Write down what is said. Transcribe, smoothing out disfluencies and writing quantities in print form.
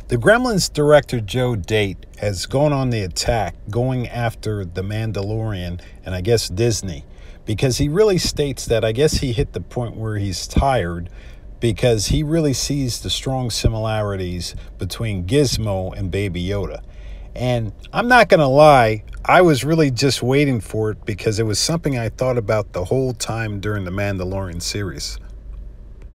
The Gremlins director Joe Date has gone on the attack, going after The Mandalorian and I guess Disney, because he really states that I guess he hit the point where he's tired because he really sees the strong similarities between Gizmo and Baby Yoda. And I'm not going to lie, I was really just waiting for it because it was something I thought about the whole time during the Mandalorian series.